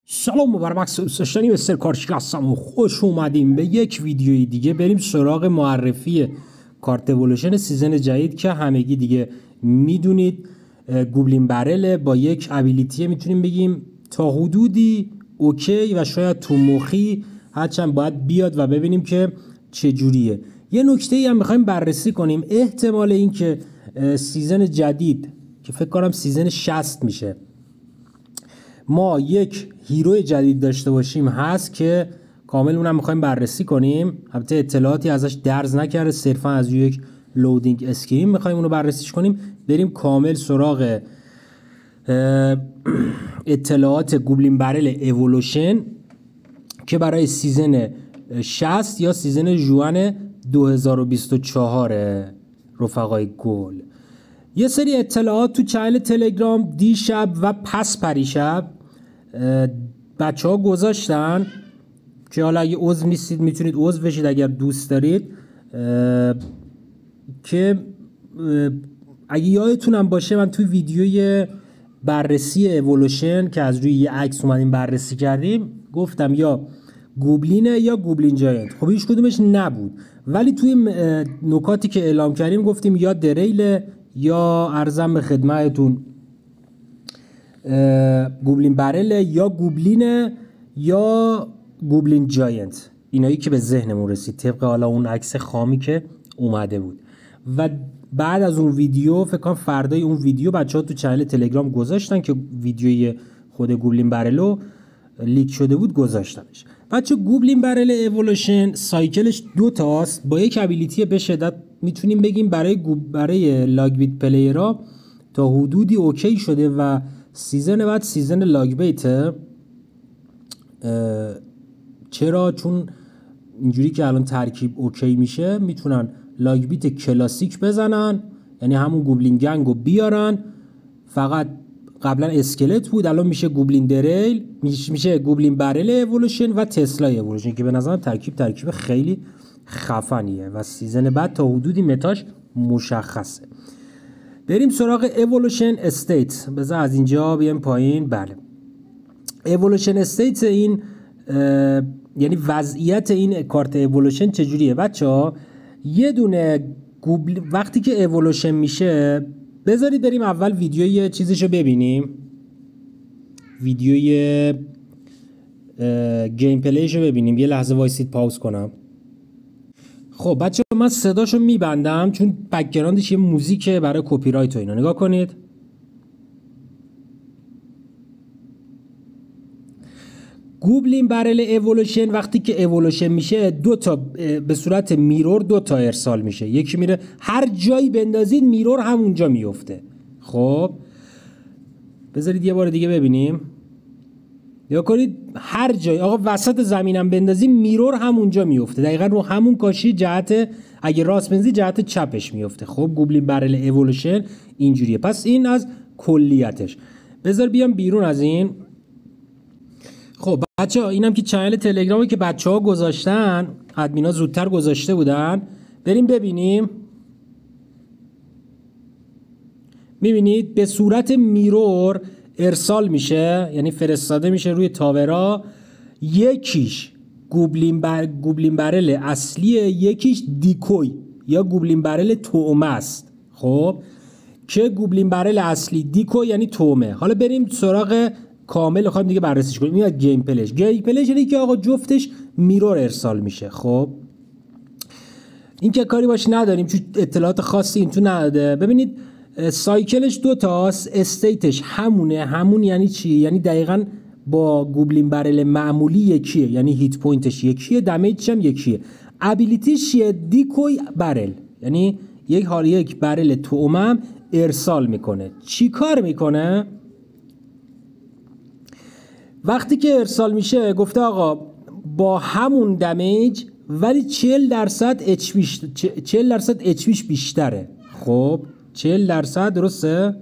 سلام و برمکس دوستانی مستر کارچیک هستم و خوش اومدیم به یک ویدیوی دیگه. بریم سراغ معرفی کارت اِوولوشن سیزن جدید که همگی دیگه میدونید گوبلین برل با یک ابیلیتی میتونیم بگیم تا حدودی اوکی و شاید تو مخی، هرچند باید بیاد و ببینیم که چجوریه. یه نکته ای هم میخوایم بررسی کنیم، احتمال این که سیزن جدید که فکر کنم سیزن 60 میشه ما یک هیرو جدید داشته باشیم هست که کامل اونم میخوایم بررسی کنیم. البته اطلاعاتی ازش درز نکرده، صرفا از یک لودینگ اسکرین میخوایم اونو بررسیش کنیم. بریم کامل سراغ اطلاعات گوبلین برل اِوولوشن که برای سیزن 60 یا سیزن ژوئن 2024 رفقای گل. یه سری اطلاعات تو چنل تلگرام دیشب و پس پریشب بچه ها گذاشتن که حالا اگه عضو نیستید میتونید عضو بشید اگر دوست دارید، که اگه یادتونم باشه من توی ویدیوی بررسی اِوولوشن که از روی یه عکس اومدیم بررسی کردیم گفتم یا گوبلینه یا گوبلین جاینت. خب هیچ کدومش نبود، ولی توی نکاتی که اعلام کردیم گفتیم یا دریل یا ارزم به خدمتتون گوبلین برل یا گوبلینه یا گوبلین جاینت، اینایی که به ذهنمون رسید طبق حالا اون عکس خامی که اومده بود. و بعد از اون ویدیو فکر کنم فردای اون ویدیو بچه‌ها تو چنل تلگرام گذاشتن که ویدیوی خود گوبلین برلو لیک شده بود گذاشتنش. بچه گوبلین برل اِوولوشن سایکلش 2 تاست با یک ابیلیتی به شدت میتونیم بگیم برای لاگ بیت پلیرها تا حدودی اوکی شده و سیزن بعد سیزن لاگ بیت. چرا؟ چون اینجوری که الان ترکیب اوکی میشه میتونن لاگ بیت کلاسیک بزنن، یعنی همون گوبلین گنگو بیارن، فقط قبلا اسکلت بود الان میشه گوبلین دریل، میشه گوبلین برل اِوولوشن و تسلا اِوولوشن که به نظرم ترکیب خیلی خفنیه و سیزن بعد تا حدودی متاش مشخصه. بریم سراغ اِوولوشن استیت. بذار از اینجا بیایم پایین. بله، اِوولوشن استیت این یعنی وضعیت این کارت اِوولوشن چجوریه بچه‌ها؟ یه دونه وقتی که اِوولوشن میشه، بذارید بریم اول ویدیوی چیزشو ببینیم، ویدیوی گیم پلیشو ببینیم. یه لحظه وایسید پاوز کنم. خب بچه من صداشو میبندم چون بک‌گراندش یه موزیکه برای کپی رایت و اینا. نگاه کنید. گوبلین برل اِوولوشن وقتی که اِوولوشن میشه 2 تا به صورت میرور 2 تا ارسال میشه، یکی میره هر جایی بندازید میرور همونجا میفته. خب بذارید یه بار دیگه ببینیم. یا کنید هر جای آقا وسط زمینم بندازیم میرور همونجا میفته، دقیقا رو همون کاشی جهت اگه راست بندازی جهت چپش میفته. خب گوبلین برل اِوولوشن اینجوریه. پس این از کلیتش. بذار بیام بیرون از این. خب بچه‌ها اینم که چنل تلگرامی که بچه‌ها گذاشتن، ادمینا زودتر گذاشته بودن. بریم ببینیم. میبینید به صورت میرور ارسال میشه، یعنی فرستاده میشه روی تاورا. یکیش گوبلین برل اصلیه، یکیش دیکوی یا گوبلین برل تومه است. خب که گوبلین برل اصلی دیکوی یعنی تومه. حالا بریم سراغ کامل خواهیم دیگه بررسیش کنیم. میاد گیم پلیش یعنی که آقا جفتش میرور ارسال میشه. خب این که کاری باش نداریم چون اطلاعات خاصی این تو نداده. ببینید سایکلش 2 تاست، استیتش همون یعنی چی؟ یعنی دقیقاً با گوبلین برل معمولی یکیه، یعنی هیت پوینتش یکیه، دمیجش هم یکیه. ابیلیتیش چیه؟ دیکوی برل، یعنی یک برل تومم ارسال میکنه. چی کار میکنه؟ وقتی که ارسال میشه گفته آقا با همون دمیج ولی 40% اچ بیشتره. خب 40% درسته؟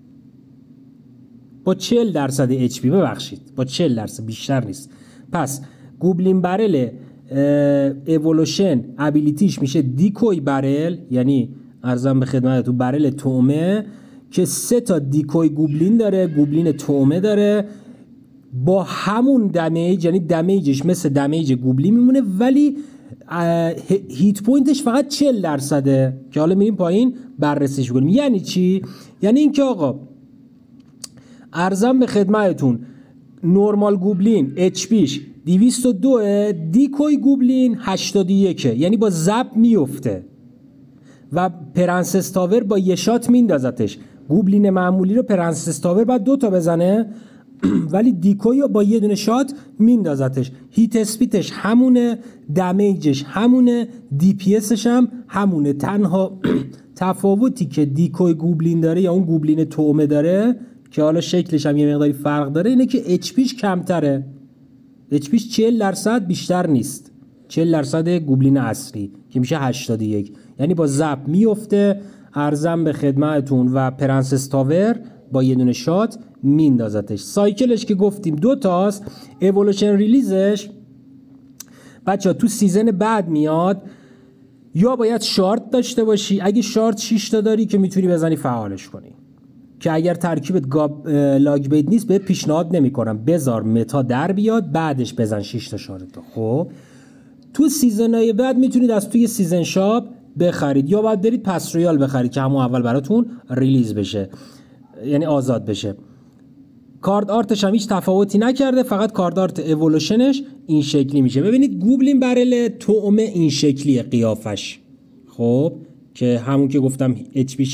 با 40% اچ پی، ببخشید با 40% بیشتر نیست. پس گوبلین برل اِوولوشن ابیلیتیش میشه دیکوی برل، یعنی ارزم به خدمتتون برل تومه که 3 تا دیکوی گوبلین داره، گوبلین تومه داره با همون دمیج، یعنی دمیجش مثل دمیج گوبلین میمونه ولی هیت پوینتش فقط 40%، که حالا میریم پایین بررسیش کنیم. یعنی چی؟ یعنی اینکه آقا ارزم به خدمتتون نورمال گوبلین اچ پیش 202، دیکوی گوبلین 81، یعنی با زب میفته و پرنسس تاور با یه شات میندازتش. گوبلین معمولی رو پرنسس تاور باید 2 تا بزنه ولی دیکوی رو با یه دونه شات میندازتش. هیت اسپیدش همونه، دمیجش همونه، دی پی اسش هم همونه. تنها تفاوتی که دیکوی گوبلین داره یا اون گوبلین تومه داره که حالا شکلش هم یه مقداری فرق داره اینه که اچ پیش کمتره. اچ پیش 40% بیشتر نیست، 40% گوبلین اصلی که میشه 81، یعنی با زب میفته. ارزم به خدمتتون و پرنسس تاور با یه دونه شات میندازتش. سایکلش که گفتیم 2 تاست. اِوولوشن ریلیزش بچه تو سیزن بعد میاد، یا باید شارت داشته باشی، اگه شارت 6 تا داری که میتونی بزنی فعالش کنی، که اگر ترکیبت لاگ بید نیست بهت پیشنهاد نمیکنم، بذار متا در بیاد بعدش بزن 6 تا شارت. خب تو سیزنهای بعد میتونید از توی سیزن شاپ بخرید یا باید برید پس رویال بخرید که همون اول براتون ریلیز بشه، یعنی آزاد بشه. کارد آرتش هم هیچ تفاوتی نکرده، فقط کارد آرت اِوولوشنش این شکلی میشه. ببینید گوبلین برل تومه این شکلیه قیافش، خب که همون که گفتم اچ پیش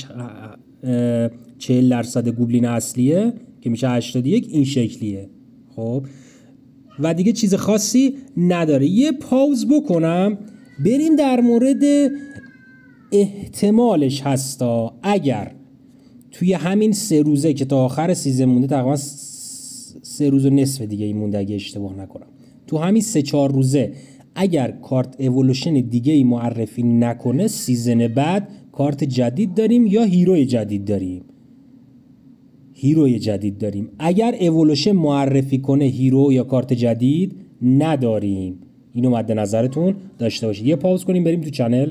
40% گوبلین اصلیه که میشه 81، این شکلیه. خب و دیگه چیز خاصی نداره. یه پاوز بکنم بریم در مورد احتمالش هستا. اگر توی همین 3 روزه که تا آخر سیزن مونده، تقریبا 3 روز و نصف دیگه این مونده اگه اشتباه نکنم، تو همین 3-4 روزه اگر کارت اِوولوشن دیگه ای معرفی نکنه، سیزن بعد کارت جدید داریم یا هیروی جدید داریم. هیروی جدید داریم. اگر اِوولوشن معرفی کنه هیرو یا کارت جدید نداریم. اینو مد نظرتون داشته باشید. یه پاوز کنیم بریم تو چنل.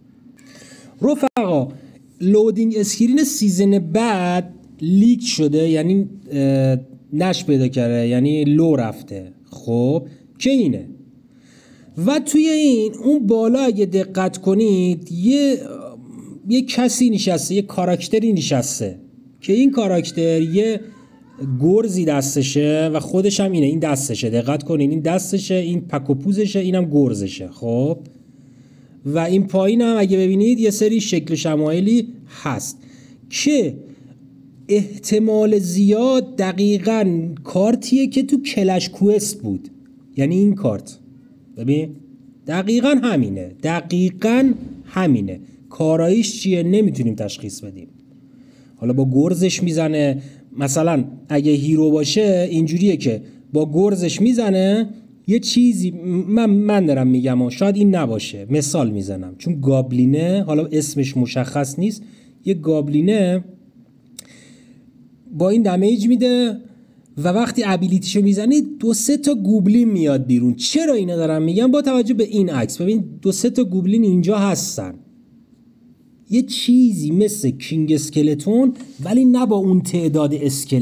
رفقا لودینگ اسکرین سیزن بعد لیک شده، یعنی نش پیدا کرده، یعنی لو رفته. خب که اینه و توی این اون بالا اگه دقت کنید یه کسی نشسته، یه کاراکتری نشسته که این کاراکتر یه گرزی دستشه و خودش هم اینه، این دستشه. دقت کنین این دستشه، این پک و پوزشه، اینم گرزشه. خب و این پایین هم اگه ببینید یه سری شکل شمایلی هست که احتمال زیاد دقیقاً کارتیه که تو کلش کوست بود. یعنی این کارت ببین دقیقاً همینه. کاراییش چیه نمیتونیم تشخیص بدیم. حالا با گرزش میزنه، مثلا اگه هیرو باشه اینجوریه که با گرزش میزنه یه چیزی، من دارم میگم شاید این نباشه، مثال میزنم، چون گابلینه، حالا اسمش مشخص نیست، یه گابلینه با این دمیج میده و وقتی ابیلیتیشو میزنی 2-3 تا گوبلین میاد بیرون. چرا اینو دارم میگم؟ با توجه به این عکس ببین 2-3 تا گوبلین اینجا هستن، یه چیزی مثل کینگ اسکلتون ولی نه با اون تعداد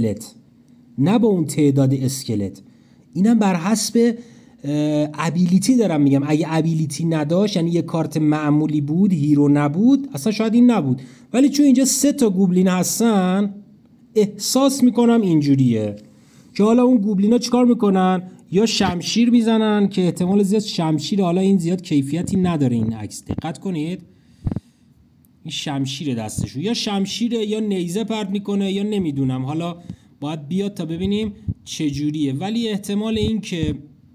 اسکلت. اینم بر حسب ابیلیتی دارم میگم. اگه ابیلیتی نداشت، یعنی یه کارت معمولی بود، هیرو نبود، اصلا شاید این نبود، ولی چون اینجا 3 تا گوبلین هستن احساس میکنم اینجوریه که حالا اون گوبلینا چیکار میکنن؟ یا شمشیر میزنن که احتمال زیاد شمشیر، حالا این زیاد کیفیتی نداره این عکس، دقت کنید این شمشیر دستشون، یا شمشیره یا نیزه پرت میکنه یا نمیدونم، حالا باید بیاد تا ببینیم چجوریه. ولی احتمال این که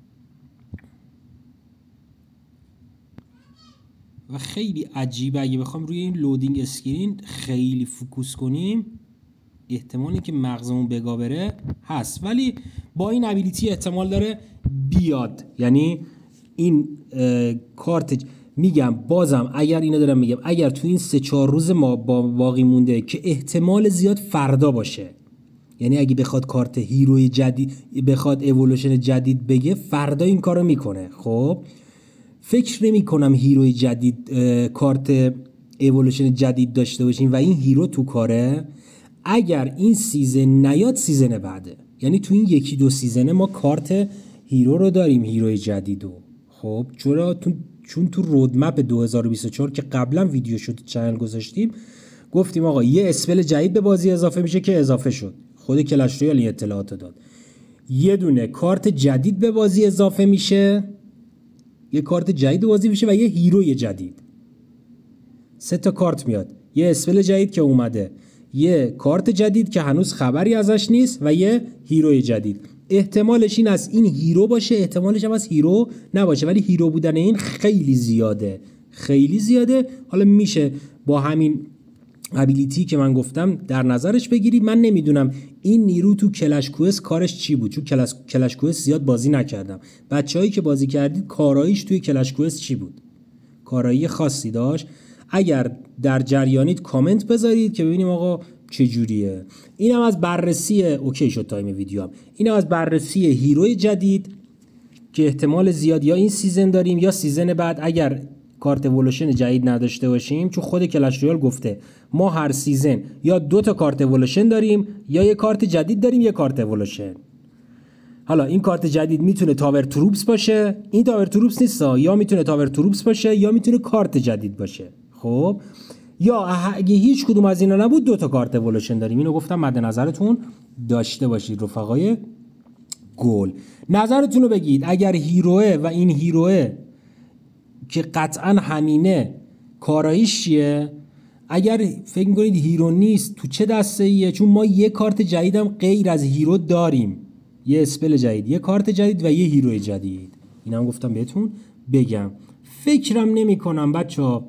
و خیلی عجیبه اگه بخوام روی این لودینگ اسکرین خیلی فوکوس کنیم، احتمالی که مغزمون بگا بره هست، ولی با این ابیلیتی احتمال داره بیاد. یعنی این کارت میگم بازم، اگر اینو دارم میگم، اگر تو این 3-4 روز ما باقی مونده که احتمال زیاد فردا باشه، یعنی اگه بخواد کارت هیروی جدید، بخواد اِوولوشن جدید بگه، فردا این کارو میکنه. خب فکر نمی کنم هیروی جدید کارت اِوولوشن جدید داشته باشیم و این هیرو تو کاره. اگر این سیزن نیاد، سیزن بعده، یعنی تو این یکی دو سیزنه ما کارت هیرو رو داریم، هیروی جدیدو. خب چون تو رودمپ 2024 که قبلا ویدیو شد چنل گذاشتیم، گفتیم آقا یه اسپل جدید به بازی اضافه میشه که اضافه شد، خود کلش رویال این اطلاعات داد. یه دونه کارت جدید به بازی اضافه میشه، یه کارت جدید به بازی میشه و یه هیروی جدید. 3 تا کارت میاد، یه اسپل جدید که اومده، یه کارت جدید که هنوز خبری ازش نیست و یه هیروی جدید. احتمالش این از این هیرو باشه، احتمالش هم از هیرو نباشه، ولی هیرو بودن این خیلی زیاده، خیلی زیاده. حالا میشه با همین ابیلیتی که من گفتم در نظرش بگیرید. من نمیدونم این نیرو تو کلش کوئست کارش چی بود، چون کلش کوئست زیاد بازی نکردم. بچه‌هایی که بازی کردید کاراییش توی کلش کوئست چی بود؟ کارایی خاصی داشت؟ اگر در جریانید کامنت بذارید که ببینیم آقا چه جوریه. اینم از بررسی، اوکی شد تایم ویدیو هم. اینم از بررسی هیروی جدید که احتمال زیاد یا این سیزن داریم یا سیزن بعد اگر کارت اِوولوشن جدید نداشته باشیم، چون خود کلش رویال گفته ما هر سیزن یا 2 تا کارت اِوولوشن داریم یا یه کارت جدید داریم یه کارت اِوولوشن. حالا این کارت جدید میتونه تاور تروپس باشه، این تاور تروپس نیست، یا میتونه تاور تروپس باشه یا میتونه کارت جدید باشه. خب یا اگه هیچ کدوم از اینا نبود 2 تا کارت اِوولوشن داریم. اینو گفتم مد نظرتون داشته باشید رفقای گل. نظرتون رو بگید اگر هیروه و این هیروه که قطعا همینه کاراییش چیه؟ اگر فکر می‌کنید هیرو نیست تو چه دسته‌ایه؟ چون ما یه کارت جدیدم غیر از هیرو داریم، یه اسپل جدید، یه کارت جدید و یه هیروی جدید. اینم گفتم بهتون بگم. فکرم نمی‌کنم بچه‌ها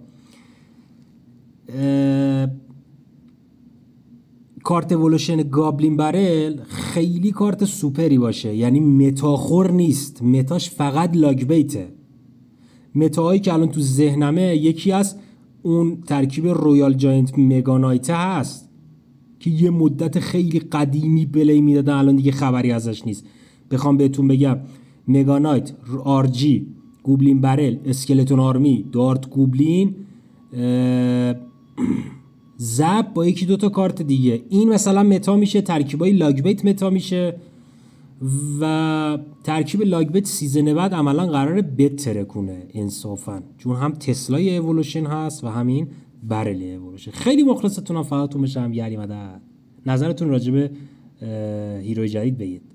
کارت اِوولوشن گابلین برل خیلی کارت سوپری باشه، یعنی متاخور نیست، متاش فقط لاگ بیته. متاهایی که الان تو ذهنمه یکی از اون ترکیب رویال جاینت مگانایت هست که یه مدت خیلی قدیمی پلی میدادن، الان دیگه خبری ازش نیست. بخوام بهتون بگم مگانایت، آر جی، گوبلین برل، اسکلتون آرمی، دارت گوبلین، زب با یکی 2 تا کارت دیگه، این مثلا متا میشه، ترکیبای لاگ بیت متا میشه و ترکیب لاگ بیت سیزن بعد عملا قراره بترکونه انصافا، چون هم تسلای اِوولوشن هست و همین برل اِوولوشن. خیلی مخلصتونم، فقط بشم. یعنی مدد نظرتون راجع به هیروی جدید بگید.